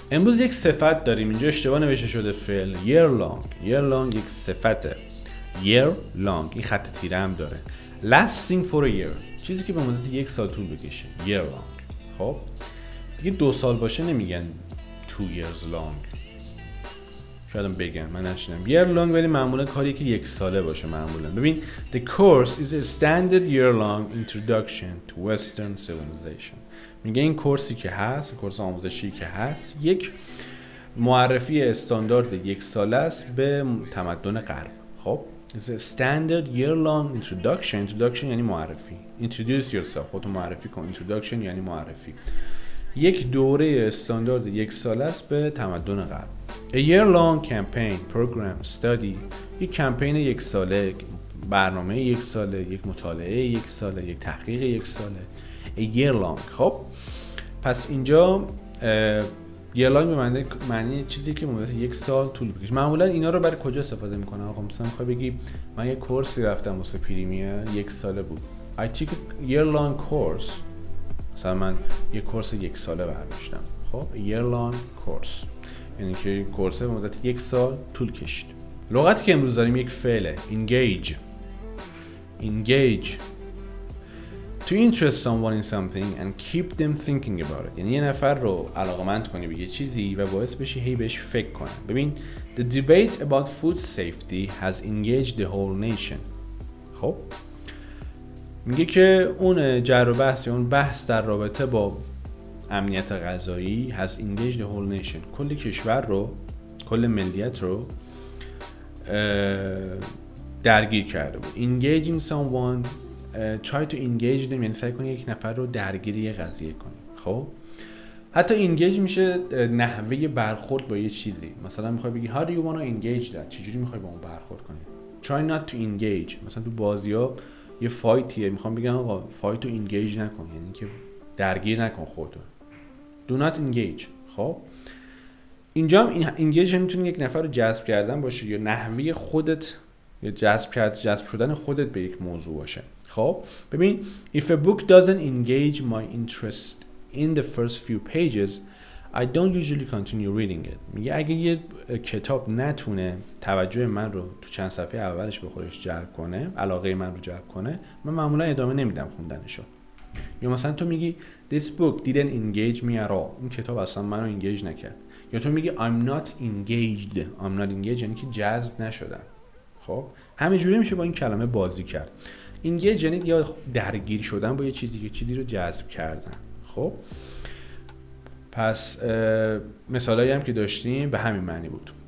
امروز یک صفت داریم، اینجا اشتباه نوشته شده فعل year long یک صفته. year long این خط تیره هم داره. lasting for a year چیزی که به مدت یک سال طول بکشه year long. خب دیگه 2 سال باشه نمیگن 2 years long، شاید هم بگن من نشنیدم year long، ولی معمولا کاری که 1 ساله باشه معمولا. ببین the course is a standard year long introduction to western civilization. میگه این کورسی که هست، کورس آموزشی که هست، یک معرفی استاندارد 1 ساله است به تمدن غرب. خب it's a standard year long introduction یعنی معرفی. introduce yourself خودتو معرفی کن. introduction یعنی معرفی. یک دوره استاندارد 1 ساله است به تمدن غرب. A year long campaign program study یک کمپین 1 ساله، برنامه 1 ساله، یک مطالعه 1 ساله، یک تحقیق 1 ساله. A year long. خب پس اینجا year long به معنی چیزی که مدت 1 سال طول بکشه. معمولا اینا رو برای کجا استفاده میکنن؟ آقا مثلا میخوای بگی من یه کورسی رفتم واسه پریمیر 1 ساله بود. I took a year long course. مثلا من یه کورس 1 ساله برداشتم. خب a year long course یعنی که کورس به مدت 1 سال طول کشید. لغتی که امروز داریم یک فعله engage to interest someone in something and keep them thinking about it. یعنی یه نفر رو علاقمند کنی به یه چیزی و باعث بشی هی بهش فکر کنه. ببین the debate about food safety has engaged the whole nation. خب میگه که اون جر و بحث یا اون بحث در رابطه با امنیت غذایی has engaged the whole nation کل کشور رو، کل ملیت رو درگیر کرده بود. engaging someone try to engage them یعنی سعی کنی یک نفر رو درگیر یه قضیه کنی. خب حتی engage میشه نحوه برخورد با یه چیزی. مثلا میخوای بگی how do you want to engage that چجوری میخوای با اون برخورد کنی. try not to engage مثلا تو بازی‌ها یه فایتیه میخوام بگم آقا فایتو engage نکن، یعنی که درگیر نکن خودتو. do not engage. خب اینجا هم این engage میتونه یک نفر رو جذب کردن باشه یا نحوه خودت یا جذب شدن خودت به یک موضوع باشه. خب ببین if a book doesn't engage my interest in the first few pages I don't usually continue reading it. میگه اگه یه کتاب نتونه توجه من رو تو چند صفحه اولش به خودش جلب کنه، علاقه من رو جلب کنه، من معمولا ادامه نمیدم خوندنشو. یا مثلا تو میگی this book didn't engage me at all. این کتاب اصلا منو انگیج نکرد. یا تو میگی I'm not engaged یعنی که جذب نشدم. خب همینجوری میشه با این کلمه بازی کرد. engage یعنی یا درگیر شدن با یه چیزی رو جذب کردن. خب پس مثالایی هم که داشتیم به همین معنی بود.